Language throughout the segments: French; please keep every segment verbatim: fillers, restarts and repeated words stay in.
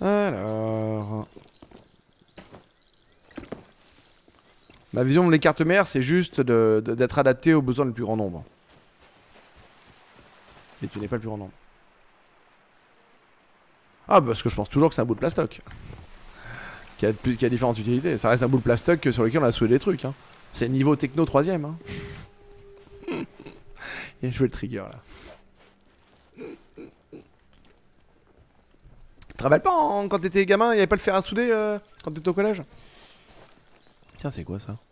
Alors... Ma vision de les cartes mères, c'est juste d'être de, de, adapté aux besoins du plus grand nombre. Et tu n'es pas le plus grand nombre. Ah, parce que je pense toujours que c'est un bout de plastoc. Qui a, qui a différentes utilités. Ça reste un bout de plastoc sur lequel on a soudé des trucs. Hein. C'est niveau techno troisième. Hein. Il a joué le trigger là. Tu te rappelles pas en, quand t'étais gamin, il n'y avait pas le fer à souder euh, quand t'étais au collège? Tiens, c'est quoi ça?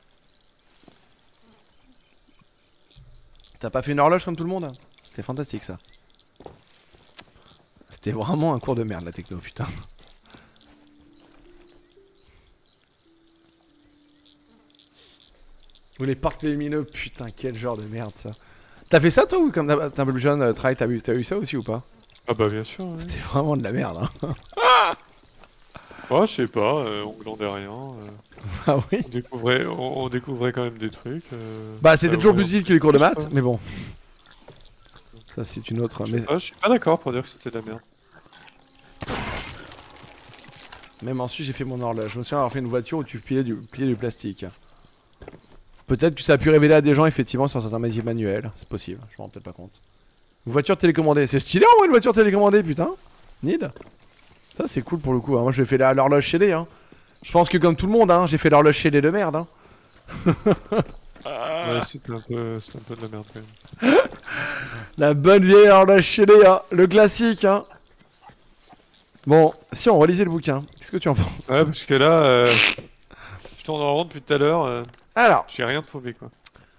T'as pas fait une horloge comme tout le monde? C'était fantastique ça. C'était vraiment un cours de merde la techno, putain. Ou les portes lumineux, putain, quel genre de merde ça. T'as fait ça toi ou comme t'es un peu plus jeune, euh, Try, t'as eu, eu ça aussi ou pas? Ah bah bien sûr. Ouais. C'était vraiment de la merde. Hein. Ouais, je sais pas, euh, on glandait rien. Euh... Ah oui. On découvrait, on, on découvrait quand même des trucs. Euh... Bah c'était toujours plus utile que les cours de maths, pas. mais bon. Ça c'est une autre. Je Mais... sais pas, je suis pas d'accord pour dire que c'était de la merde. Même ensuite j'ai fait mon horloge. Je me souviens avoir fait une voiture où tu pliais du, pliais du plastique. Peut-être que ça a pu révéler à des gens effectivement sur certains métiers manuels. C'est possible, je m'en rends peut-être pas compte. Une voiture télécommandée, c'est stylé en vrai une voiture télécommandée putain. Nid. Ça c'est cool pour le coup, hein. Moi j'ai fait l'horloge chez les hein. Je pense que comme tout le monde hein, j'ai fait l'horloge chez les de merde hein. Ouais c'était un, peu... un peu de la merde quand même. La bonne vieille horloge chez les hein, le classique hein. Bon, si on relisait le bouquin, qu'est-ce que tu en penses? Ouais parce que là, euh... je tourne en rond depuis tout à l'heure. Euh... Alors. J'ai rien de phobie quoi.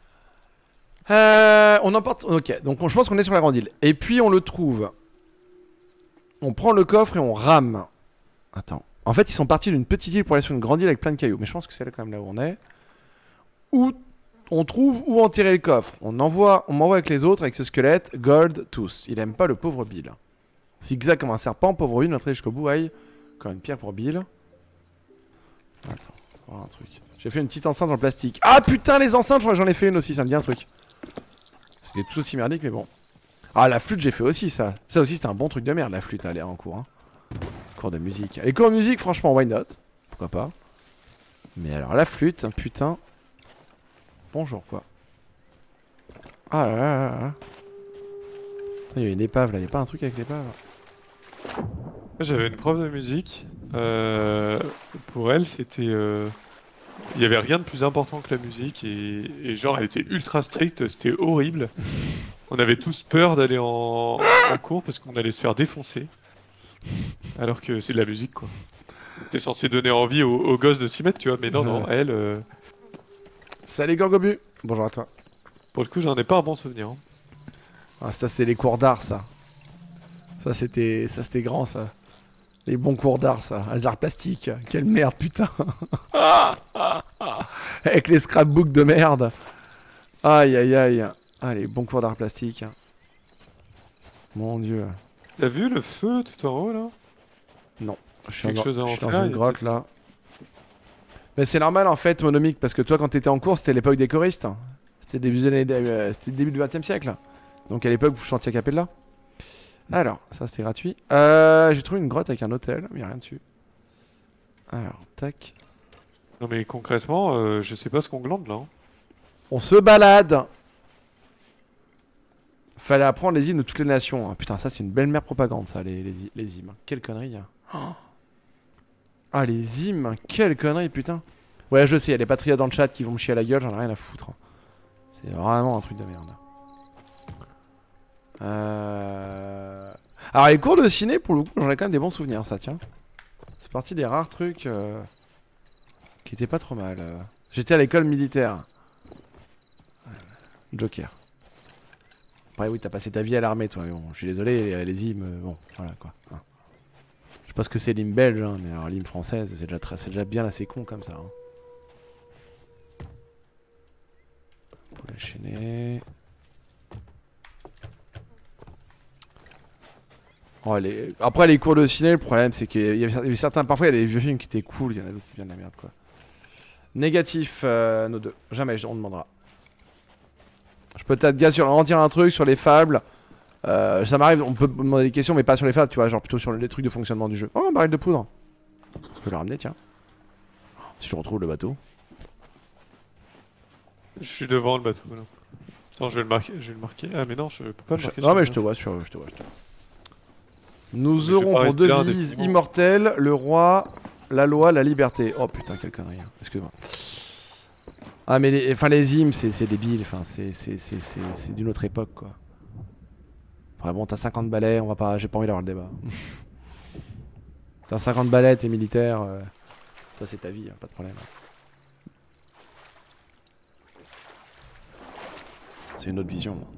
Euh, on emporte. Ok, donc on, je pense qu'on est sur la grande île. Et puis on le trouve. On prend le coffre et on rame. Attends. En fait, ils sont partis d'une petite île pour aller sur une grande île avec plein de cailloux. Mais je pense que c'est là quand même là où on est. Où on trouve où enterrer le coffre. On envoie, on m'envoie avec les autres avec ce squelette. Gold tous. Il aime pas le pauvre Bill. Zigzag comme un serpent. Pauvre Bill, notre jusqu'au bout. Aïe. Encore une pierre pour Bill. Attends. Voilà un truc. J'ai fait une petite enceinte en plastique. Ah putain, les enceintes, je crois que j'en ai fait une aussi. Ça me dit un truc. C'était tout aussi merdique, mais bon. Ah, la flûte, j'ai fait aussi ça. Ça aussi, c'était un bon truc de merde, la flûte, à l'air en cours. Hein. Cours de musique. Les cours de musique, franchement, why not? Pourquoi pas? Mais alors, la flûte, putain. Bonjour, quoi. Ah là là là là. Il y a une épave là, il y a pas un truc avec l'épave? J'avais une prof de musique. Euh, pour elle, c'était. Euh... Il y avait rien de plus important que la musique et, et genre, elle était ultra stricte, c'était horrible. On avait tous peur d'aller en... en cours parce qu'on allait se faire défoncer. Alors que c'est de la musique quoi. T'es censé donner envie aux, aux gosses de s'y mettre, tu vois, mais non, non, elle. Euh... Salut Gorgobu. Bonjour à toi. Pour le coup, j'en ai pas un bon souvenir. Hein. Ah, ça, c'est les cours d'art, ça. Ça, c'était ça c'était grand, ça. Les bons cours d'art, ça. Les arts plastiques. Quelle merde, putain. Avec les scrapbooks de merde. Aïe, aïe, aïe. Ah, les bons cours d'art plastique. Mon dieu. T'as vu le feu tout en haut, là? Non. Je suis, Quelque en, chose à en je suis dans faire, une grotte, là. Mais c'est normal, en fait, Monomique, parce que toi, quand t'étais en cours, c'était l'époque des choristes. C'était début, euh, début du vingtième siècle. Donc, à l'époque, vous chantiez à Capella. Alors, ça c'était gratuit. Euh, j'ai trouvé une grotte avec un hôtel, mais y'a rien dessus. Alors, tac. Non mais concrètement, euh, je sais pas ce qu'on glande là. Hein. On se balade. Fallait apprendre les hymnes de toutes les nations. Ah, putain, ça c'est une belle mère propagande ça, les, les, les hymnes. Quelle connerie. Hein. Oh. Ah, les hymnes, quelle connerie, putain. Ouais, je sais, y'a des patriotes dans le chat qui vont me chier à la gueule, j'en ai rien à foutre. C'est vraiment un truc de merde. Euh... Alors les cours de ciné pour le coup j'en ai quand même des bons souvenirs ça tiens. C'est parti des rares trucs euh... qui étaient pas trop mal. Euh... J'étais à l'école militaire. Joker. Après oui t'as passé ta vie à l'armée toi mais bon je suis désolé les, les hymnes bon voilà quoi. Hein. Je sais pas ce que c'est l'hymne belge hein, mais alors l'hymne française c'est déjà, très... déjà bien assez con comme ça. Hein. Pour les chaîner. Oh, les... Après les cours de ciné, le problème c'est qu'il y avait certains, parfois il y a des vieux films qui étaient cool, il y en a d'autres c'est bien de la merde quoi. Négatif, euh, nos deux, jamais on demandera. Je peux peut-être gars sur en dire un truc sur les fables. Euh, ça m'arrive, on peut me demander des questions, mais pas sur les fables, tu vois, genre plutôt sur les trucs de fonctionnement du jeu. Oh, un baril de poudre. Je peux le ramener, tiens. Si je retrouve le bateau. Je suis devant le bateau là. Attends, je vais le marquer. Je vais le marquer. Ah mais non, je peux pas le marquer. Non, mais je te vois sur. Je te vois, je te vois. Nous Mais je vais aurons pas pour rester là devise indéfiniment. immortelle le roi, la loi, la liberté. Oh putain, quelle connerie. hein. Excuse-moi. Ah, mais les, enfin, les hymnes, c'est c'est débile. Enfin, c'est c'est- c'est- c'est- c'est d'une autre époque, quoi. Enfin, bon, t'as cinquante balais, on va pas. J'ai pas envie d'avoir le débat. T'as cinquante balais, t'es militaire. euh, Ça, c'est ta vie, hein, pas de problème. C'est une autre vision. moi.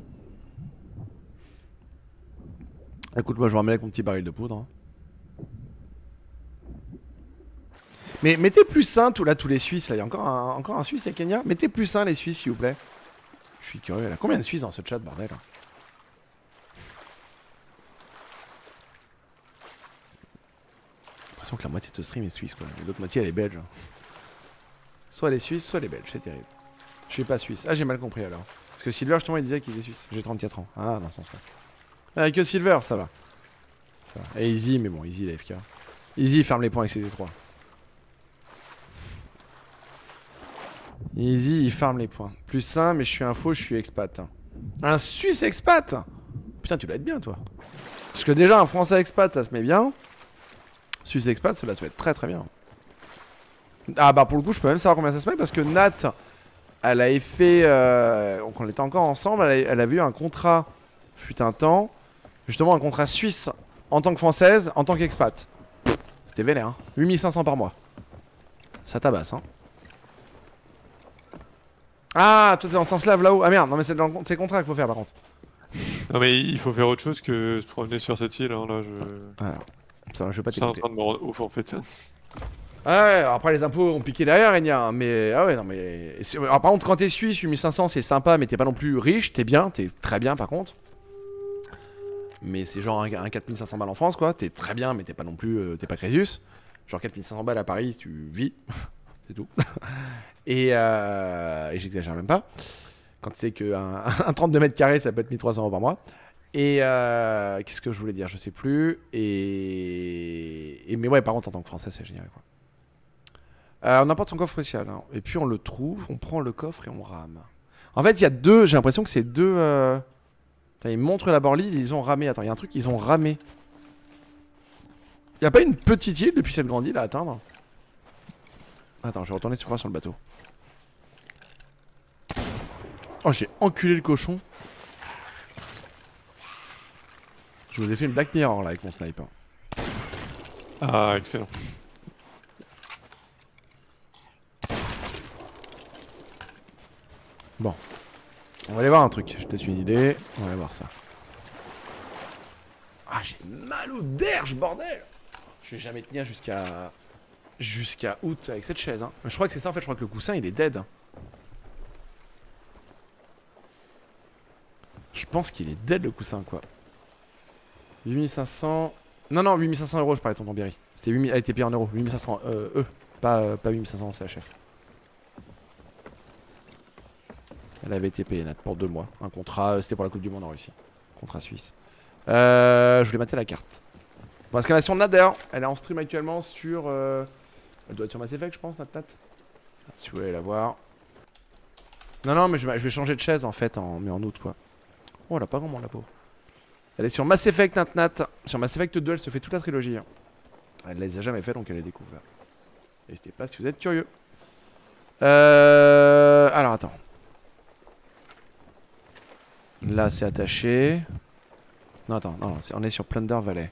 Écoute, moi je vais ramener avec mon petit baril de poudre. hein. Mais mettez plus sain tout, là, tous les Suisses. Là, il y a encore un, encore un Suisse à Kenya. Mettez plus sain les Suisses, s'il vous plaît. Je suis curieux. Là. Combien de Suisses dans ce chat, bordel hein J'ai l'impression que la moitié de ce stream est suisse, quoi. Et l'autre moitié, elle est belge. hein. Soit les Suisses, soit les Belges. C'est terrible. Je suis pas suisse. Ah, j'ai mal compris alors. Parce que Silver, justement, il disait qu'il était suisse. J'ai trente-quatre ans. Ah, dans ce sens-là. Avec que Silver, ça va. ça va. Et Easy, mais bon, Easy, il est F K. Easy, ferme les points avec ses D trois. Easy, il farme les points. Plus sain, mais je suis un faux, je suis expat. Un Suisse expat. Putain, tu dois être bien, toi. Parce que déjà, un Français expat, ça se met bien. Suisse expat, ça va se mettre très très bien. Ah bah pour le coup, je peux même savoir combien ça se met parce que Nat, elle avait fait, euh, quand on était encore ensemble, elle avait, elle avait eu un contrat, fut un temps, justement un contrat suisse en tant que française, en tant qu'expat. C'était vénère, hein. huit mille cinq cents par mois. Ça tabasse, hein. Ah, toi t'es dans le sens lave là-haut. Ah merde, non mais c'est dans le c'est le contrat qu'il faut faire par contre. Non mais il faut faire autre chose que se promener sur cette île. Hein, là, je. Alors, ça va, je vais pas Je suis en t'écouter. train de me rendre ouf en fait. Ah ouais, alors après les impôts ont piqué derrière, Enya, hein, mais ah ouais, non mais. et c'est- Alors, par contre, quand t'es suisse, huit mille cinq cents c'est sympa, mais t'es pas non plus riche, t'es bien, t'es très bien par contre. Mais c'est genre un, un quatre mille cinq cents balles en France quoi, t'es très bien, mais t'es pas non plus. euh, t'es pas Crésus. Genre quatre mille cinq cents balles à Paris, tu vis, c'est tout. et euh, et j'exagère même pas. Quand tu sais qu'un un trente-deux mètres carrés ça peut être mille trois cents euros par mois. Et euh, qu'est-ce que je voulais dire, je sais plus. Et, et mais ouais, par contre en tant que français c'est génial quoi. Euh, on emporte son coffre spécial. hein. Et puis on le trouve, on prend le coffre et on rame. En fait, il y a deux. J'ai l'impression que c'est deux. Euh... Attends, ils montrent la borlide, ils ont ramé. Attends, il y a un truc, ils ont ramé. Il y a pas une petite île depuis cette grande île à atteindre? Attends, je vais retourner sur quoi sur le bateau. Oh, j'ai enculé le cochon. Je vous ai fait une Black Mirror là avec mon sniper. Ah excellent. Bon. On va aller voir un truc. J'ai peut-être une idée. On va aller voir ça. Ah, j'ai mal au derge, bordel! Je vais jamais tenir jusqu'à. Jusqu'à août avec cette chaise. Hein. Mais je crois que c'est ça en fait. Je crois que le coussin il est dead. Je pense qu'il est dead le coussin quoi. huit mille cinq cents. Non, non, huit mille cinq cents euros, je parlais, tonton Berry. C'était huit mille. Elle était payée en euros. huit mille cinq cents. Euh, eux. Pas, euh, pas huit mille cinq cents en C H F. Elle avait été payée, Nat, pour deux mois. Un contrat, euh, c'était pour la Coupe du Monde en Russie. Contrat suisse. Euh, je voulais mater la carte. Bon, exclamation de Nat d'ailleurs. Elle est en stream actuellement sur. Euh... Elle doit être sur Mass Effect, je pense, Nat Nat. Ah, si vous voulez la voir. Non, non, mais je vais, je vais changer de chaise en fait, en... mais en août quoi. Oh, elle a pas vraiment la peau. Elle est sur Mass Effect Nat Nat. Sur Mass Effect deux, elle se fait toute la trilogie. hein. Elle les a jamais fait donc elle les découvre. N'hésitez pas si vous êtes curieux. Euh... Alors attends. Là c'est attaché. Non attends, non, c'est- on est sur Plunder Valley.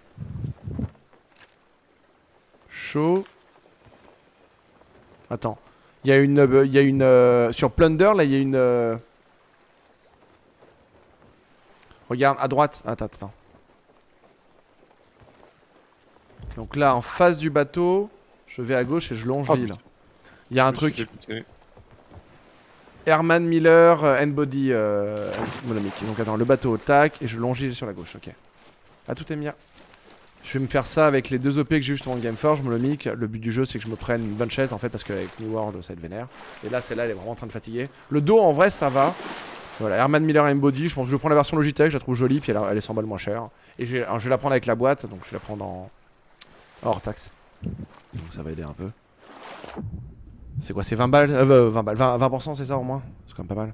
Chaud. Attends. Il y a une... euh, Il y a une... euh, Sur Plunder là il y a une... euh, Regarde à droite. Attends, attends. Donc là en face du bateau, je vais à gauche et je longe Oh, l'île. putain. Il y a un Je me suis truc. dégoûté. Herman Miller, euh, N-Body, euh, monomique. Donc attends, le bateau, tac, et je longe l'île sur la gauche, ok. Ah, tout est bien. Je vais me faire ça avec les deux O P que j'ai eu justement de Gameforge, monomique. Le but du jeu, c'est que je me prenne une bonne chaise en fait, parce qu'avec New World, ça va être vénère. Et là, celle-là, elle est vraiment en train de fatiguer. Le dos, en vrai, ça va. Voilà, Herman Miller M-Body, je pense que je prends la version Logitech, je la trouve jolie, puis elle, elle est cent balles moins chère. Et je vais, alors, je vais la prendre avec la boîte, donc je vais la prendre en hors taxe. Donc ça va aider un peu. C'est quoi, c'est vingt balles euh, vingt balles, vingt, vingt pour cent c'est ça au moins? C'est quand même pas mal.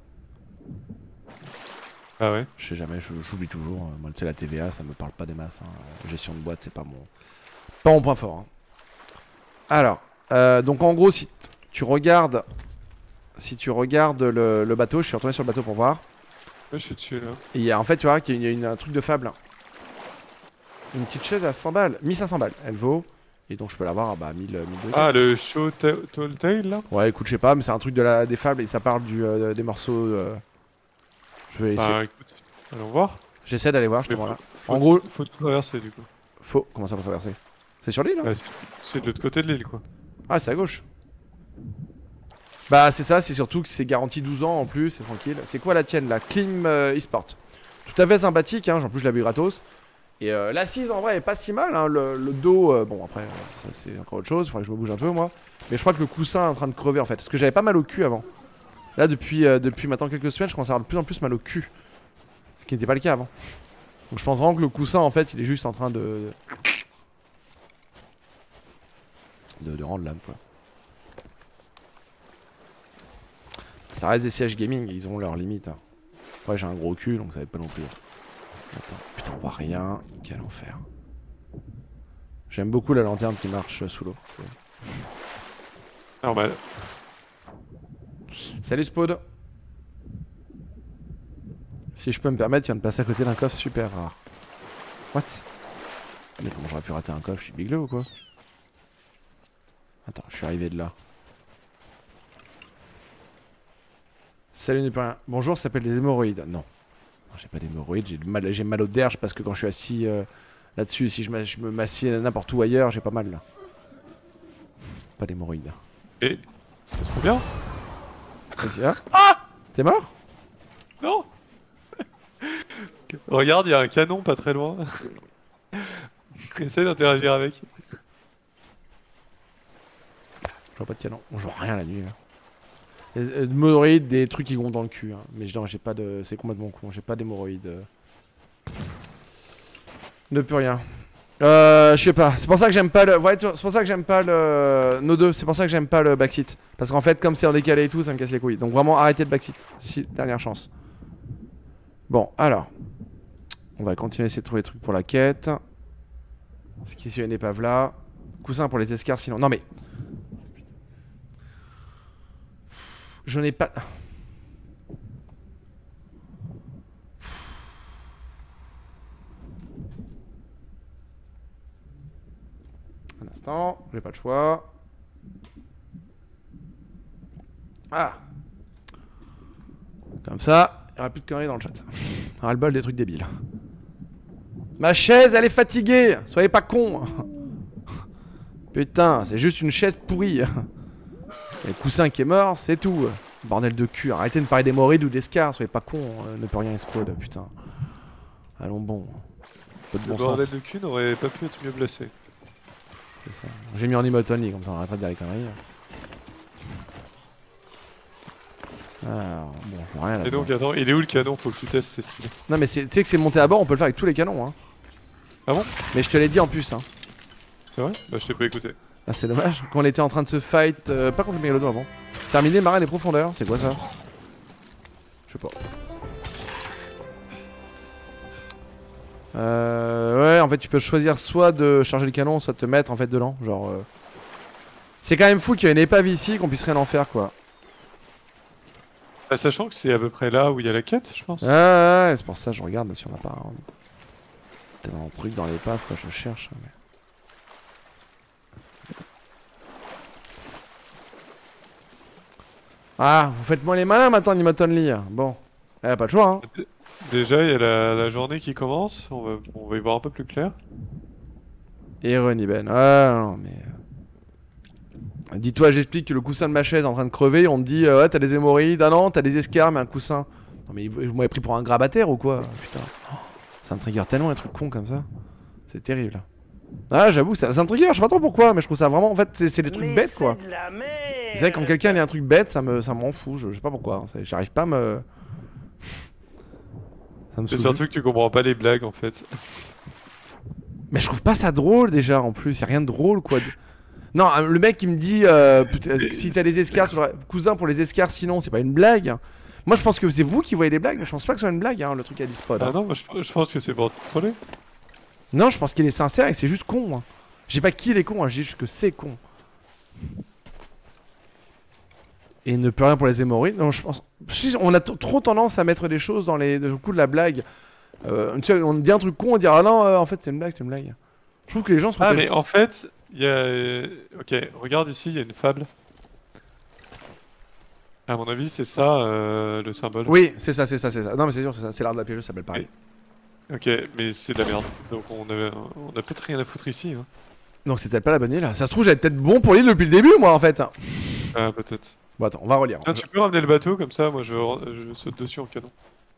Ah ouais? Je sais jamais, j'oublie toujours. Moi, tu sais, la T V A, ça me parle pas des masses. Hein. Gestion de boîte, c'est pas mon... pas mon point fort. Hein. Alors, euh, donc en gros, si tu regardes... Si tu regardes le, le bateau, je suis retourné sur le bateau pour voir. Ouais, je suis dessus là. Et il y a, en fait, tu vois qu'il y a une, un truc de fable. Une petite chaise à cent balles, mille cinq cents balles, elle vaut. Et donc je peux l'avoir à bah, mille, mille deux cents. Ah, le show Tall Tale là? Ouais, écoute, je sais pas, mais c'est un truc de la, des fables et ça parle du, euh, des morceaux. Euh... Je vais essayer. Bah écoute, allons voir. J'essaie d'aller voir, je te Mais vois là. faut, En gros, faut tout traverser du coup. faut. Comment ça faut traverser? C'est sur l'île hein? Bah, c'est de l'autre côté de l'île quoi. Ah, c'est à gauche. Bah, c'est ça, c'est surtout que c'est garanti douze ans en plus, c'est tranquille. C'est quoi la tienne là? Clim euh, eSport. Tout à fait sympathique, hein, en plus je l'avais gratos. Et euh, l'assise en vrai est pas si mal, hein. le, le dos, euh, bon après ça c'est encore autre chose, il faudrait que je me bouge un peu moi. Mais je crois que le coussin est en train de crever en fait, parce que j'avais pas mal au cul avant. Là depuis, euh, depuis maintenant quelques semaines je commence à avoir de plus en plus mal au cul. Ce qui n'était pas le cas avant. Donc je pense vraiment que le coussin en fait il est juste en train de... De, de rendre l'âme quoi. Ça reste des sièges gaming, ils ont leurs limites. Hein. Ouais, j'ai un gros cul donc ça va être pas non plus. Attends, putain, on voit rien. Quel enfer. J'aime beaucoup la lanterne qui marche sous l'eau. Normal. Salut Spode. Si je peux me permettre, tu viens de passer à côté d'un coffre super rare. What? Mais comment j'aurais pu rater un coffre? Je suis bigleux ou quoi? Attends, je suis arrivé de là. Salut, n'est pas rien. Bonjour, ça s'appelle des hémorroïdes. Non. J'ai pas d'hémorroïdes, j'ai mal, j'ai mal au derge parce que quand je suis assis euh, là-dessus, si je, je me m'assieds n'importe où ailleurs, j'ai pas mal là. Pas d'hémorroïdes. Et ça se trouve bien? Qu'est-ce hein ah T'es mort? Non. Regarde, il y a un canon pas très loin. Essaye d'interagir avec. Je vois pas de canon. On joue rien la nuit là. Hémorroïdes, des trucs qui vont dans le cul. Hein. Mais non, j'ai pas de. C'est complètement con. J'ai pas d'hémorroïdes. Ne plus rien. Euh, je sais pas. C'est pour ça que j'aime pas le. Ouais, c'est pour ça que j'aime pas le. Nos deux. C'est pour ça que j'aime pas le backseat. Parce qu'en fait, comme c'est en décalé et tout, ça me casse les couilles. Donc vraiment, arrêtez le backseat. Si, dernière chance. Bon, alors. On va continuer à essayer de trouver des trucs pour la quête. Ce qui est une épave là. Coussin pour les escars sinon. Non mais. Je n'ai pas... Un instant, j'ai pas le choix. Ah. Comme ça, il n'y aura plus de conneries dans le chat. Ras le bol des trucs débiles. Ma chaise, elle est fatiguée. Soyez pas cons. Putain, c'est juste une chaise pourrie. Le coussin qui est mort, c'est tout. Bordel de cul, arrêtez de me parler d'hémorroïdes ou d'escars, soyez pas cons, euh, ne peut rien explode, putain. Allons bon. Peu de bon Le bordel sens. de cul n'aurait pas pu être mieux placé. C'est ça. J'ai mis en emote only, comme ça on arrêtera de dire les conneries. Alors, bon, je vois rien là. Et donc, attends, il est où le canon? Faut que tu testes, c'est stylé. Non, mais tu sais que c'est monté à bord, on peut le faire avec tous les canons. Hein. Ah bon? Mais je te l'ai dit en plus. Hein. C'est vrai? Bah, je t'ai pas écouté. Ah, c'est dommage. Quand on était en train de se fight, euh, pas contre le mégalodon avant. Terminé, marine et profondeur, c'est quoi ça? Je sais pas. Euh, ouais, en fait, tu peux choisir soit de charger le canon, soit de te mettre en fait dedans. Genre. Euh... C'est quand même fou qu'il y ait une épave ici, qu'on puisse rien en faire quoi. Bah, sachant que c'est à peu près là où il y a la quête, je pense. Ah, ouais, ouais, c'est pour ça que je regarde si on n'a pas. T'as un truc dans l'épave, quoi, je cherche. Mais... Ah, vous faites moins les malins maintenant, Nimoton Lee. Bon, eh, pas de choix, hein. Déjà, il y a la, la journée qui commence, on va, on va y voir un peu plus clair. Et Ronnie Ben. Ah, non, mais. Dis-toi, j'explique que le coussin de ma chaise est en train de crever. On me dit, euh, ouais, t'as des hémorroïdes. Ah non, t'as des escarres, mais un coussin. Non, mais vous m'avez pris pour un grabataire ou quoi? Putain. Ça me trigger tellement un truc con comme ça. C'est terrible. Ah, j'avoue, ça, ça me trigger, je sais pas trop pourquoi, mais je trouve ça vraiment. En fait, c'est des trucs Mais bêtes quoi. c'est de la merde. C'est vrai, quand quelqu'un a un truc bête, ça me, ça me rend fou. Je, je sais pas pourquoi. J'arrive pas à me. Ça me C'est saoule. surtout que tu comprends pas les blagues en fait. Mais je trouve pas ça drôle déjà en plus, y a rien de drôle quoi. Non, euh, le mec qui me dit euh, putain, si t'as des escarres, tu l'aurais- cousin pour les escarres, sinon c'est pas une blague. Moi je pense que c'est vous qui voyez les blagues, mais je pense pas que ce soit une blague hein, le truc à Dispod. Ah Hein. non, moi, je, je pense que c'est pour te troller. Non, je pense qu'il est sincère et que c'est juste con. Hein. Je sais pas qui il est con, hein, je dis juste que c'est con. Et ne peut rien pour les hémorroïdes. Non, je pense. Si, on a t- trop tendance à mettre des choses dans les le coup de la blague. Euh, tu sais, on dit un truc con, on dit ah non, euh, en fait c'est une blague, c'est une blague. Je trouve que les gens se Ah protègent. mais en fait, il y a... euh, Ok, regarde ici, il y a une fable. À mon avis, c'est ça euh, le symbole. Oui, c'est ça, c'est ça, c'est ça. Non mais c'est sûr, c'est ça. C'est l'art de la piège, ça s'appelle pareil. Ok, mais c'est de la merde. Donc on a, on a peut-être rien à foutre ici. Hein. Donc c'est peut-être pas la bonne île. Ça se trouve, j'avais peut-être bon pour l'île depuis le début, moi en fait. Ah, peut-être. Bon, attends, on va relire. Tiens, tu peux ramener le bateau comme ça, moi je, je saute dessus en canon.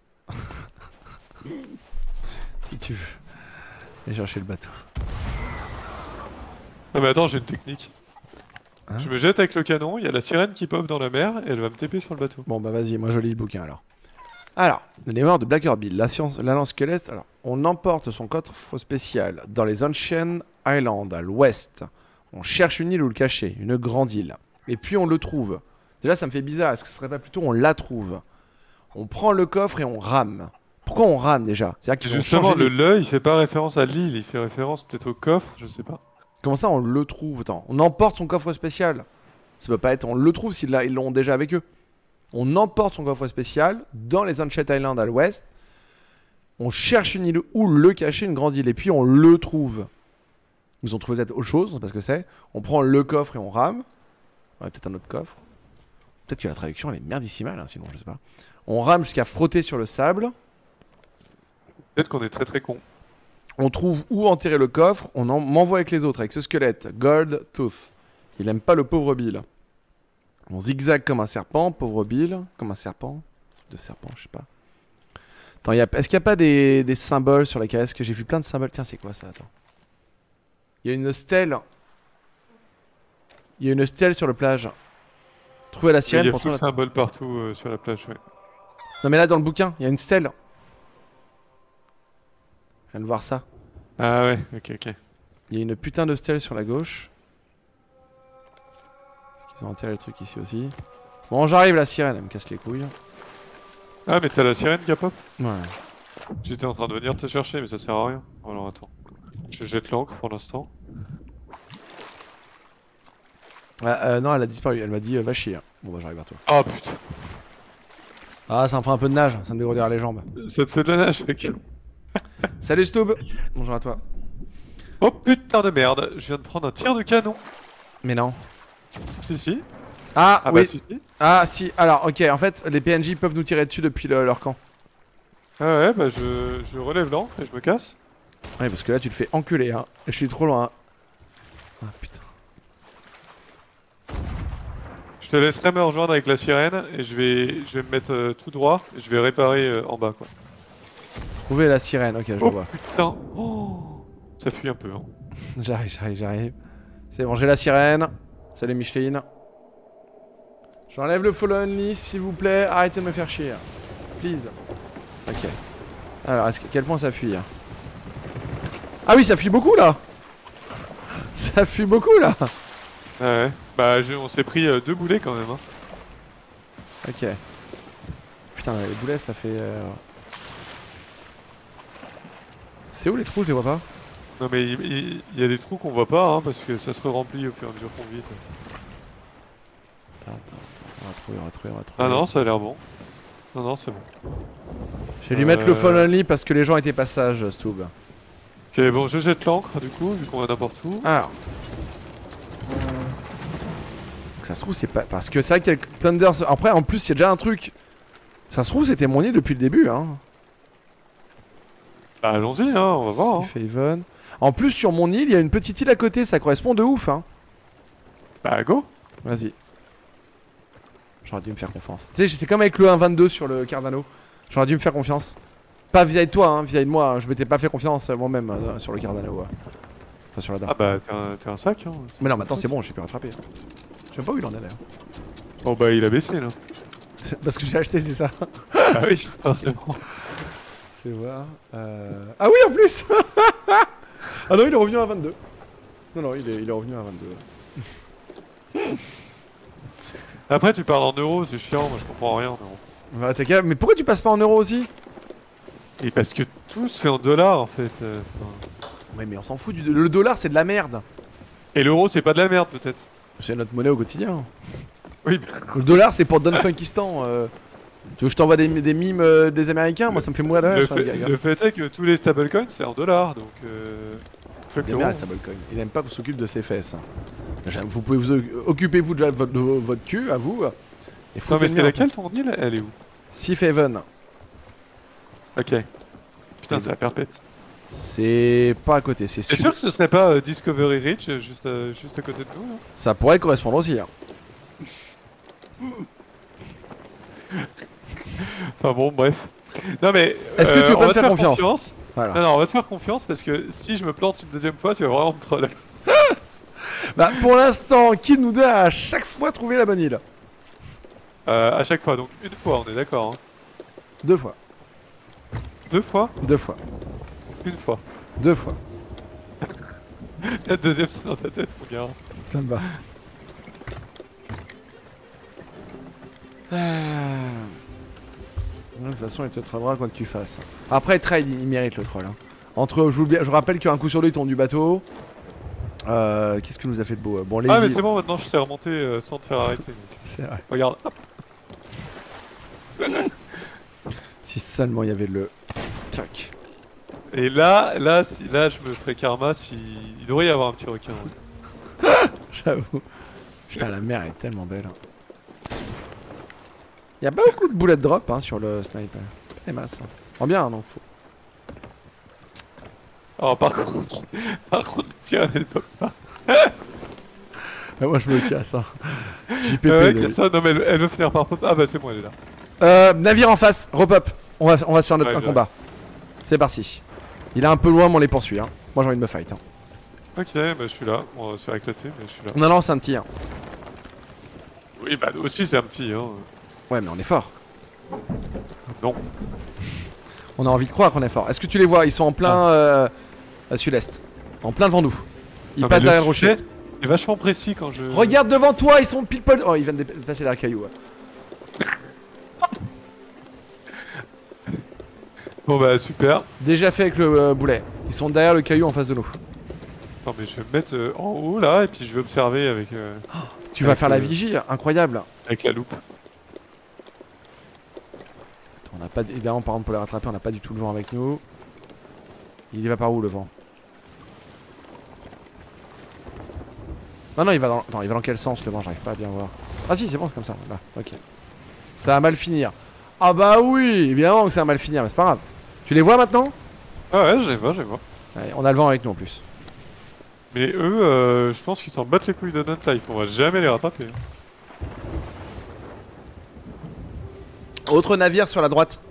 Si tu veux. Viens chercher le bateau. Ah mais attends, j'ai une technique. Hein Je me jette avec le canon, il y a la sirène qui pop dans la mer et elle va me taper sur le bateau. Bon bah vas-y, moi je lis le bouquin alors. Alors, les morts de Blacker Bill, la, science, la lance squelette. Alors, on emporte son coffre spécial dans les Ancient Islands à l'ouest. On cherche une île où le cacher, une grande île. Et puis on le trouve. Déjà ça me fait bizarre, est-ce que ce serait pas plutôt on la trouve? On prend le coffre et on rame. Pourquoi on rame déjà? C'est-à-dire qu'ils ont Justement, changé le de- l'œil il fait pas référence à l'île, il fait référence peut-être au coffre, je sais pas. Comment ça on le trouve? Attends, on emporte son coffre spécial. Ça peut pas être on le trouve s'ils l'a- ils l'ont déjà avec eux. On emporte son coffre spécial dans les Ancient Islands à l'ouest. On cherche une île où le cacher, une grande île, et puis on le trouve. Ils ont trouvé peut-être autre chose, on sait pas ce que c'est. On prend le coffre et on rame. Ouais, peut-être un autre coffre. Peut-être que la traduction elle est merdissimale, hein, sinon je sais pas. On rame jusqu'à frotter sur le sable. Peut-être qu'on est très très con. On trouve où enterrer le coffre. On en- m'envoie avec les autres, avec ce squelette, Gold Tooth. Il aime pas le pauvre Bill. On zigzague comme un serpent, pauvre Bill. Comme un serpent. De serpent, je sais pas. Attends, y a... est-ce qu'il n'y a pas des... des symboles sur la casque? J'ai vu plein de symboles. Tiens, c'est quoi ça? Attends. Il y a une stèle. Il y a une stèle sur la plage. Trouver la Il sirène y a pour full la... symbole partout euh, sur la plage, ouais. Non mais là dans le bouquin, il y a une stèle. Je viens de voir ça. Ah ouais, ok, ok. Il y a une putain de stèle sur la gauche. Est-ce qu'ils ont enterré le truc ici aussi? Bon, j'arrive la sirène, elle me casse les couilles. Ah mais t'as la sirène qui a pop? Ouais. J'étais en train de venir te chercher mais ça sert à rien. Alors attends. Je jette l'encre pour l'instant. Ah, euh, non, elle a disparu, elle m'a dit euh, va chier. Bon bah j'arrive vers toi. Ah putain. Ah, ça me fait un peu de nage, ça me dégourdira les jambes. Ça te fait de la nage mec. Salut Stoob. Bonjour à toi. Oh putain de merde, je viens de prendre un tir de canon. Mais non. Si si. Ah, Ah oui. bah si si. Ah si, alors ok, en fait les P N J peuvent nous tirer dessus depuis le- leur camp. Ah ouais bah je, je relève l'encre et je me casse. Ouais, parce que là tu te fais enculer, hein. Et je suis trop loin. Ah putain. Je te laisserai me rejoindre avec la sirène et je vais, je vais me mettre euh, tout droit et je vais réparer euh, en bas quoi. Trouver la sirène, ok, je le Oh vois. putain. Oh, ça fuit un peu hein. J'arrive, j'arrive, j'arrive. C'est bon, j'ai la sirène. Salut Micheline. J'enlève le follow only, s'il vous plaît. Arrêtez de me faire chier. Please. Ok. Alors, est-ce que, quel point ça fuit hein? Ah oui, ça fuit beaucoup là. Ça fuit beaucoup là. Ah ouais. Bah je- on s'est pris euh, deux boulets quand même hein. Ok. Putain, les boulets, ça fait... euh, C'est où les trous? Je les vois pas. Non mais il, il- il y a des trous qu'on voit pas hein, parce que ça se remplit au fur et à mesure qu'on vide. Attends, attends, on va trouver, on va trouver, on va trouver. Ah non, ça a l'air bon. Non non, c'est bon. J'ai dû mettre le Euh. follow only parce que les gens étaient pas sages, Stoob. Ok, bon, je jette l'encre du coup, vu qu'on va n'importe où. Alors. Ça se trouve, c'est pas. Parce que c'est vrai qu'il y a le Plunder. Après, en plus, il y a déjà un truc. Ça se trouve, c'était mon île depuis le début, hein. Bah allons-y hein, on va voir hein. Safe Haven. En plus, sur mon île, il y a une petite île à côté, ça correspond de ouf, hein. Bah go. Vas-y. J'aurais dû me faire confiance. Tu sais, j'étais comme avec le un vingt-deux sur le Cardano. J'aurais dû me faire confiance. Pas vis-à-vis de toi, hein, vis-à-vis de moi. Je m'étais pas fait confiance euh, moi-même euh, sur le Cardano. Ouais. Enfin, sur la dame. Ah bah t'es un, t'es un sac hein. Mais non, maintenant c'est bon, j'ai pu rattraper. Je sais pas où il en est d'ailleurs. Oh bah il a baissé là. Parce que j'ai acheté, c'est ça. Ah oui, forcément. Fais voir. Euh... Ah oui, en plus. Ah non, il est revenu à vingt-deux. Non, non, il est, il est revenu à vingt-deux. Après, tu parles en euros, c'est chiant, moi je comprends rien en euros. Bah, t'as qu'à- Mais pourquoi tu passes pas en euros aussi? Et parce que tout se fait en dollars en fait. euh, enfin. Ouais, mais on s'en fout. Du... Le dollar, c'est de la merde. Et l'euro, c'est pas de la merde peut-être. C'est notre monnaie au quotidien. Oui, Le dollar, c'est pour Don Funkistan. Euh... Tu veux que je t'envoie des, des mimes euh, des Américains? Moi, ça me fait mourir de le, rire sur les fait, gars. le fait est que tous les stablecoins c'est en dollars donc. Euh... fuck Il aime l'euro. bien les stablecoins. Il n'aime pas qu'on s'occupe de ses fesses. J'aime- Vous pouvez vous occupez-vous déjà de votre, de votre cul, à vous. Et Non foutez mais le c'est mien. laquelle ton île? Elle est où? Sif Haven. Ok. Putain, c'est la perpète. C'est pas à côté, c'est T'es sûr. sûr que ce serait pas euh, Discovery Ridge euh, juste à, juste à côté de nous là? Ça pourrait correspondre aussi. Hein. Enfin bon, bref. Non mais. Est-ce que tu veux on pas va me te faire confiance Voilà. Non, non, on va te faire confiance parce que si je me plante une deuxième fois, tu vas vraiment me troll. Bah, pour l'instant, qui de nous deux a à chaque fois trouvé la bonne île? Euh, à chaque fois, donc une fois, on est d'accord. Hein. Deux fois. Deux fois? Deux fois. Une fois. Deux fois. La deuxième, c'est dans ta tête, mon gars. Ça me va. Ah. De toute façon, il te trollera quoi que tu fasses. Après, trade, il mérite le troll. Hein. Entre, je, vous, je rappelle qu'un coup sur deux, il tombe du bateau. Euh, Qu'est-ce que nous a fait de beau? Bon, les Ah, mais îles- c'est bon, maintenant je sais remonter euh, sans te faire arrêter. Donc. C'est vrai. Regarde. Hop. Si seulement il y avait le. Tac. Et là, là, si, là, je me ferai karma si. Il devrait y avoir un petit requin. Ouais. J'avoue. Putain, la mer est tellement belle. Hein. Il y a pas beaucoup de bullet drop hein, sur le sniper. Pas des masses. Hein. En bien, hein, donc faut. Alors, par contre, par contre, si elle ne pop pas. Ah, moi je me casse. Hein. J P P. Euh, ouais, de- casse-toi. Non, mais elle, elle veut finir par pop. Ah, bah, c'est moi, elle est là. Euh, navire en face, repop. On va, on va sur notre Ouais, un ouais. combat. C'est parti. Il est un peu loin, mais on les poursuit. Hein. Moi j'ai envie de me fight. Hein. Ok, bah, je suis là. On va se faire éclater, mais je suis là. Non, non, c'est un petit. Hein. Oui, bah, nous aussi, c'est un petit, hein. Ouais, mais on est fort. Non. On a envie de croire qu'on est fort. Est-ce que tu les vois? Ils sont en plein euh, euh, sud-est. En plein devant nous. Ils Non, passent mais derrière le le rocher. sujet est vachement précis quand je. Regarde devant toi, ils sont pile poil. Oh, ils viennent de passer derrière le caillou. Ouais. Bon, bah, super. Déjà fait avec le euh, boulet. Ils sont derrière le caillou en face de nous. Attends, mais je vais me mettre euh, en haut là, et puis je vais observer avec, euh, Tu vas Avec faire la le- vigie, incroyable. avec la loupe. Attends, on n'a pas, d- évidemment, par exemple, pour les rattraper, on n'a pas du tout le vent avec nous. Il va par où le vent? Non, non, il va dans. Attends, il va dans quel sens le vent? J'arrive pas à bien voir. Ah, si, c'est bon, c'est comme ça. Là, ok. Ça va mal finir. Ah, bah oui, évidemment que ça va mal finir, mais c'est pas grave. Tu les vois maintenant? Ah ouais, je les vois, je les vois. Ouais, on a le vent avec nous en plus. Mais eux, euh, je pense qu'ils s'en battent les couilles de notre life, on va jamais les rattraper. Autre navire sur la droite.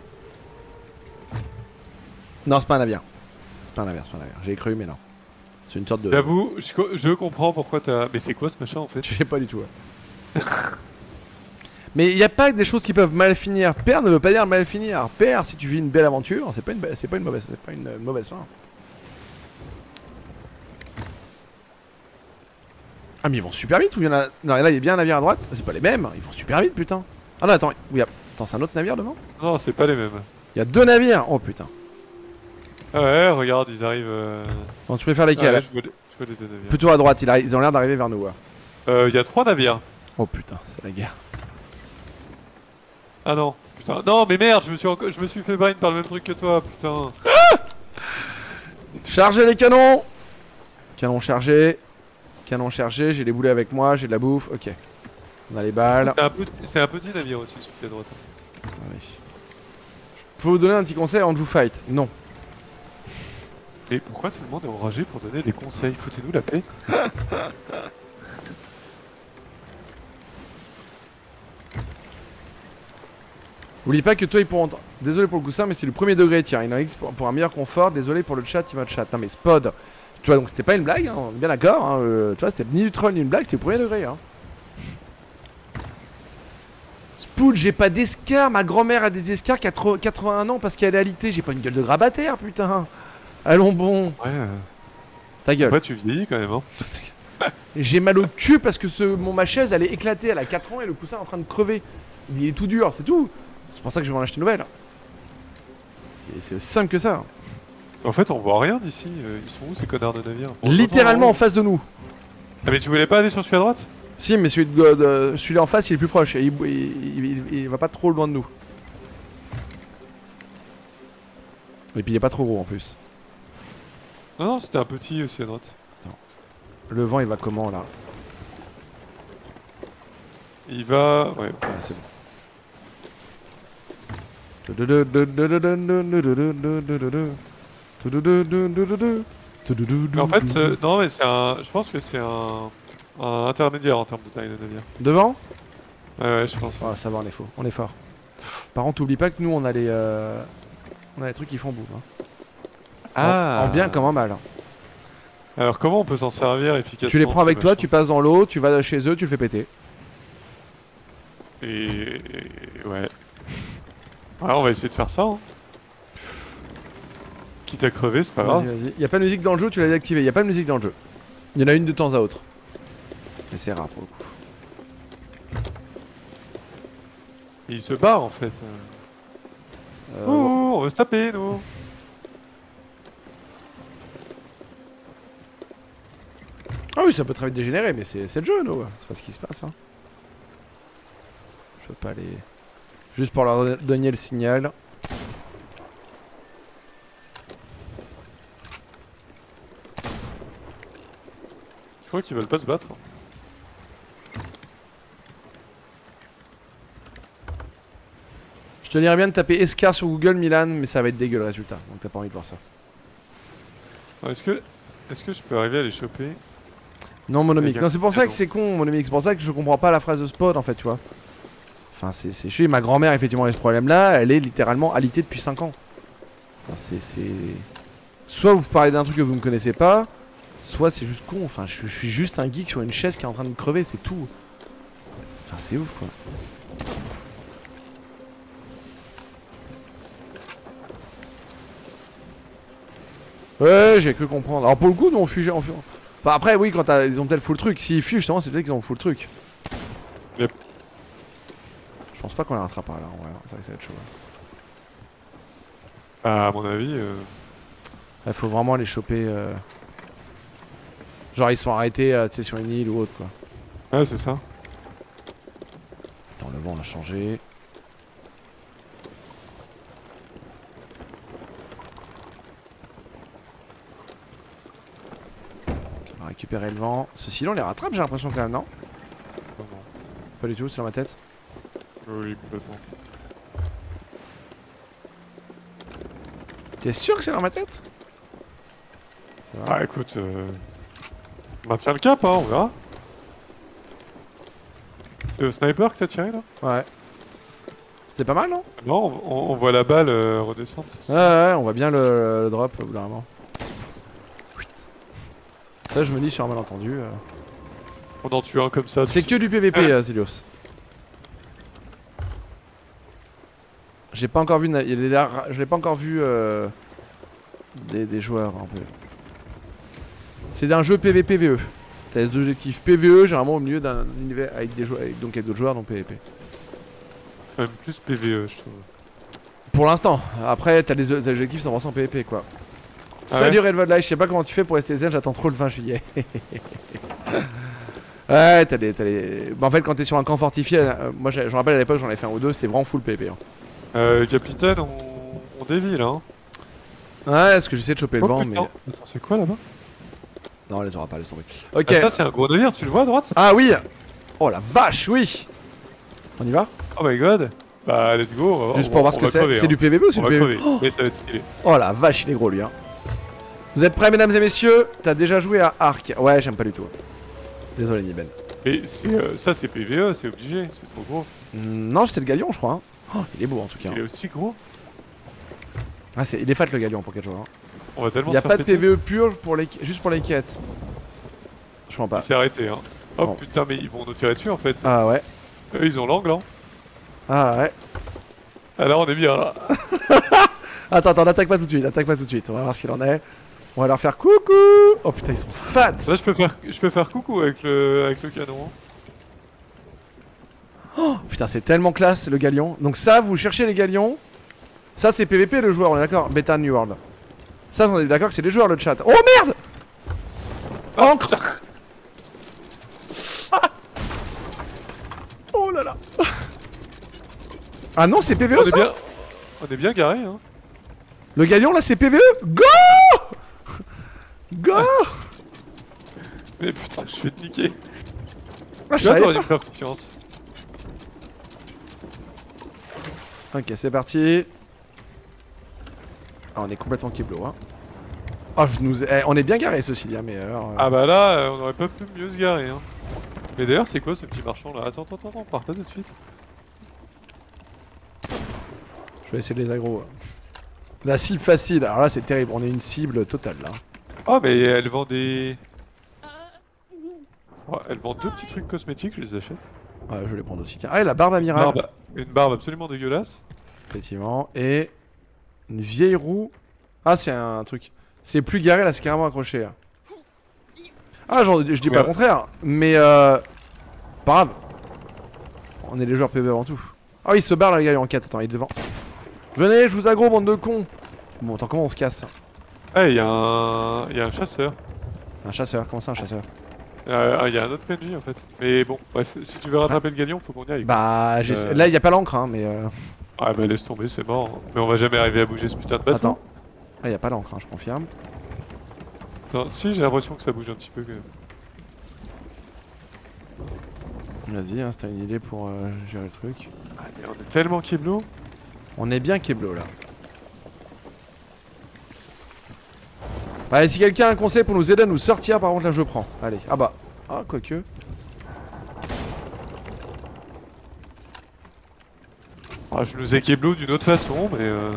Non, c'est pas un navire. C'est pas un navire, c'est pas un navire. J'ai cru, mais non. C'est une sorte de. J'avoue, je, co- je comprends pourquoi t'as. Mais c'est quoi ce machin en fait? Je sais pas du tout. Ouais. Mais il n'y a pas que des choses qui peuvent mal finir. Perdre ne veut pas dire mal finir. Perdre, si tu vis une belle aventure, c'est pas une, be- c'est pas une mauvaise, c'est pas une euh, mauvaise fin. Ah mais ils vont super vite ou il y en a. Non, là il y a bien un navire à droite. C'est pas les mêmes. Ils vont super vite, putain. Ah non, attends. Oui, attends, c'est un autre navire devant. Non, c'est pas les mêmes. Il y a deux navires. Oh putain. Ah ouais, regarde, ils arrivent. Euh... Bon, tu préfères Ah lesquels? ouais, je, vois les, je vois les deux navires. Plutôt à droite. Ils, arri- ils ont l'air d'arriver vers nous. Ouais. Euh, Il y a trois navires. Oh putain, c'est la guerre. Ah non, putain. Non, mais merde, je me suis, enco- je me suis fait brain par le même truc que toi, putain. Chargez les canons. Canon chargé. Canon chargé. J'ai les boulets avec moi. J'ai de la bouffe. Ok. On a les balles. C'est un, petit- c'est un petit navire aussi, celui qui est à droite. Ah oui. Je peux vous donner un petit conseil avant de vous fight? Non. Mais pourquoi tout le monde est enragé pour donner des conseils? Foutez-nous la paix. Oublie pas que toi ils pourront. Désolé pour le coussin, mais c'est le premier degré. Tiens, il en a X pour, pour un meilleur confort. Désolé pour le chat, il va le chat. Non mais Spod. Tu vois, donc c'était pas une blague, hein, on est bien d'accord. Hein, euh, tu vois, c'était ni du troll ni une blague, c'était le premier degré. Hein. Poule, j'ai pas d'escar. Ma grand-mère a des escars quatre-vingt-un ans parce qu'elle est alitée. J'ai pas une gueule de grabataire, putain. Allons bon. Ouais. Euh... Ta gueule. Ouais, tu vieillis quand même, hein. J'ai mal au cul parce que ce, mon, ma chaise elle est éclatée, elle a quatre ans et le coussin est en train de crever. Il est tout dur, c'est tout. C'est pour ça que je vais en acheter une nouvelle. C'est aussi simple que ça. En fait, on voit rien d'ici. Ils sont où ces connards de navires? Littéralement en face de nous. Ah, mais tu voulais pas aller sur celui à droite? Si, mais celui de, de celui-là en face il est plus proche. Et il, il, il, il, il va pas trop loin de nous. Et puis il est pas trop gros en plus. Non, non, c'était un petit aussi à droite. Le vent il va comment là? Il va... Ouais, ouais c'est bon. Mais en fait, euh, non mais c'est un... Je pense que c'est un... un intermédiaire en termes de taille de navire. Devant? Ouais, ouais, je pense. Ah, ça va, on est faux, on est fort. Par contre, oublie pas que nous on a les... Euh... On a les trucs qui font boum. Hein. Ah. En, en bien comme en mal. Alors comment on peut s'en servir efficacement? Tu les prends avec toi, tu passes dans l'eau, tu vas chez eux, tu le fais péter. Et... et... ouais. Ouais, on va essayer de faire ça. Hein. Quitte à crever, c'est pas grave. Vas-y, vas-y. Y'a pas de musique dans le jeu, tu l'as désactivé. Y'a pas de musique dans le jeu. Il y en a une de temps à autre. Mais c'est rare pour le coup. Et il se barre en fait. Euh... Ouh, on veut se taper nous. Ah oui, ça peut très vite dégénérer, mais c'est le jeu, nous. C'est pas ce qui se passe. Hein. Je peux pas aller... Juste pour leur donner le signal. Je crois qu'ils veulent pas se battre. Je te dirais bien de taper Escar sur Google Milan, mais ça va être dégueu le résultat. Donc t'as pas envie de voir ça. Est-ce que... Est-ce que je peux arriver à les choper? Non, Monomic. Non, c'est pour ça que c'est con, Monomic. C'est pour ça que je comprends pas la phrase de spot en fait, tu vois. Enfin, c'est chiant. Ma grand-mère, effectivement, a ce problème-là. Elle est littéralement alitée depuis cinq ans. Enfin, c'est. Soit vous parlez d'un truc que vous ne connaissez pas, soit c'est juste con. Enfin, je, je suis juste un geek sur une chaise qui est en train de crever, c'est tout. Enfin, c'est ouf quoi. Ouais, j'ai cru comprendre. Alors, pour le coup, nous on fuit. On fuit. Enfin, après, oui, quand ils ont peut-être full truc. S'ils fuient, justement, c'est peut-être qu'ils ont full truc. Yep. Je pense pas qu'on les rattrapera là, en vrai. Ça, ça va être chaud. Ah, à mon avis. Il euh... faut vraiment les choper. Euh... Genre, ils sont arrêtés euh, sur une île ou autre, quoi. Ouais, c'est ça. Attends, le vent a changé. On va récupérer le vent. Ceux-ci là, on les rattrape, j'ai l'impression quand même, non? Non, non. Pas du tout, c'est dans ma tête. Oui, complètement. T'es sûr que c'est dans ma tête? Ah, écoute, euh... maintiens le cap, hein, on verra. C'est le sniper que t'as tiré là? Ouais. C'était pas mal, non? Non, on, on voit la balle euh, redescendre. Ouais, ouais, on voit bien le, le drop, vraiment. Ça, je me dis sur un malentendu. Euh... On en tue un comme ça. C'est que du P V P, euh, Zilios. J'ai pas encore vu, il est là, je l'ai pas encore vu euh, des, des joueurs un peu. C'est un jeu P V P V E. T'as des objectifs P V E généralement au milieu d'un univers avec des joueurs, avec, donc avec d'autres joueurs donc P V P. Même plus P V E je trouve. Pour l'instant. Après t'as des objectifs cent pour cent P V P quoi. Ah Salut ouais. Red Life, je sais pas comment tu fais pour rester zen, j'attends trop le vingt juillet. Ouais, t'as des, des... Bah, en fait, quand t'es sur un camp fortifié, euh, moi je me rappelle à l'époque, j'en avais fait un ou deux, c'était vraiment full P V P. Hein. Euh, capitaine, on, on dévie là. Hein. Ouais, parce que j'essaie de choper oh, le vent, putain. mais. Attends, c'est quoi là-bas? Non, on les aura pas, laisse tomber. Ok. Ah, ça, c'est un gros navire, tu le vois à droite? Ah oui! Oh la vache, oui! On y va? Oh my god! Bah, let's go. Juste pour voir ce que c'est. C'est hein. du P V P ou c'est du P V P? Oh mais ça va être stylé. Oh la vache, il est gros lui. Hein. Vous êtes prêts, mesdames et messieurs? T'as déjà joué à Ark? Ouais, j'aime pas du tout. Désolé, Niben. Mais euh, ça, c'est P V E, c'est obligé, c'est trop gros. Mmh, non, c'est le galion, je crois. Hein. Oh, il est beau en tout cas. Il est aussi gros. Ah, c'est il est fat le galion pour quatre joueurs. Hein. On va tellement Il y a se pas de péter. P V E pur pour les... juste pour les quêtes. Je crois pas. Il s'est arrêté, hein. Oh bon. putain, mais ils vont nous tirer dessus en fait. Ah ouais. Eux, ils ont l'angle, hein. Ah ouais. Alors on est bien là. Attends, attends, n'attaque pas tout de suite, attaque pas tout de suite. On va voir ce qu'il en est. On va leur faire coucou. Oh putain, ils sont fat. Là je peux faire, je peux faire coucou avec le, avec le canon. Hein. Oh putain, c'est tellement classe le galion. Donc ça, vous cherchez les galions. Ça, c'est P V P le joueur, on est d'accord. Beta New World. Ça, on est d'accord que c'est les joueurs le chat. Oh merde. Encre. Oh là là. Ah non, c'est P V E On est ça. bien, on est bien garé hein. Le galion là, c'est P V E. Go. Go. Mais putain, je vais te niquer. Ah, je Tu vois, savais t'aurais pas. dû me faire confiance. Ok, c'est parti. Ah, on est complètement kiblo hein. Oh, je nous... eh, on est bien garé ceci là, mais alors... euh, Ah bah là, euh, on aurait pas pu mieux se garer hein. Mais d'ailleurs, c'est quoi ce petit marchand là? Attends, attends, attends, pars pas tout de suite. Je vais essayer de les aggro. La cible facile, alors là c'est terrible, on est une cible totale là. Oh mais elle vend des... Oh, elle vend deux petits trucs cosmétiques, je les achète. Ouais, je vais les prendre aussi. Tiens. Ah, et la barbe Une amiral. barbe, une barbe absolument dégueulasse. Effectivement. Et une vieille roue. Ah, c'est un truc. C'est plus garé là, c'est carrément accroché. Là. Ah, genre, je dis pas Ouais. le contraire, mais euh. Pas grave. On est les joueurs P V avant tout. Ah oui, il se barre là, les gars, en quatre. Attends, il est devant. Venez, je vous aggro, bande de cons. Bon, attends, comment on se casse? Ah, il y a un... il y a un chasseur. Un chasseur, comment ça un chasseur? Euh, Il y a un autre P N J en fait. Mais bon, bref, si tu veux rattraper le galion, faut qu'on y aille. quoi. Bah, j'ai- Euh. là, il y a pas l'encre, hein, mais euh. Ah bah laisse tomber, c'est mort. hein. Mais on va jamais arriver à bouger ce putain de bateau. Attends. Ah, il y a pas l'encre, hein, je confirme. Attends, si j'ai l'impression que ça bouge un petit peu quand même. Vas-y, hein, si t'as une idée pour euh, gérer le truc. Ah mais on est tellement kiblo. On est bien Keblo là. Allez, si quelqu'un a un conseil pour nous aider à nous sortir, par contre là je prends. Allez, ah bah. Ah, quoique. Ah, je nous ai kiblo d'une autre façon, mais euh...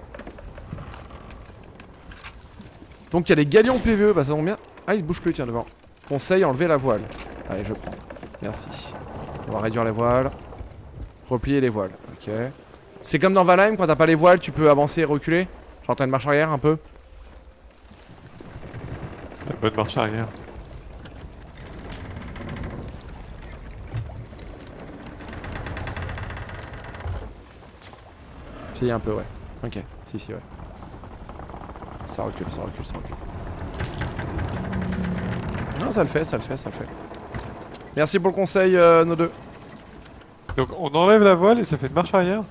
Donc il y a les galions P V E, bah ça tombe bien. Ah, il bouge plus, tiens, devant. Conseil, enlever la voile. Allez, je prends. Merci. On va réduire les voiles. Replier les voiles, ok. C'est comme dans Valheim, quand t'as pas les voiles, tu peux avancer et reculer. Genre t'as une marche arrière un peu. la bonne marche arrière. Si, un peu, ouais. Ok, si, si, ouais. Ça recule, ça recule, ça recule. Non, ça le fait, ça le fait, ça le fait. Merci pour le conseil, euh, nos deux. Donc on enlève la voile et ça fait une marche arrière.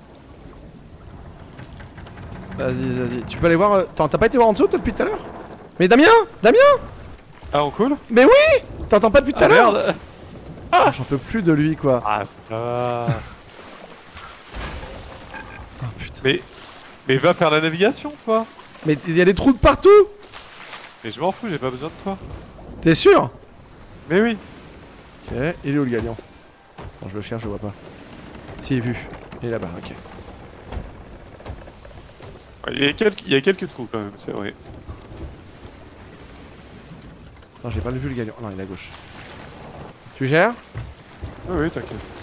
Vas-y, vas-y. Tu peux aller voir. euh, T'as t'as pas été voir en dessous toi, depuis tout à l'heure? Mais Damien Damien Ah on coule? Mais oui T'entends pas depuis tout à Ah l'heure? merde. Ah, j'en peux plus de lui, quoi. Ah ça va. Oh putain. Mais... Mais va faire la navigation toi. Mais il y a des trous de partout. Mais je m'en fous, j'ai pas besoin de toi. T'es sûr? Mais oui. Ok, il est où le galion? Bon, je le cherche, je le vois pas. Si, vu. Il est là-bas, ok. Il y a quelques, il y a quelques trous quand même, c'est vrai. Non, j'ai pas vu le galion. Non, il est à gauche. Tu gères? Oui oui t'inquiète.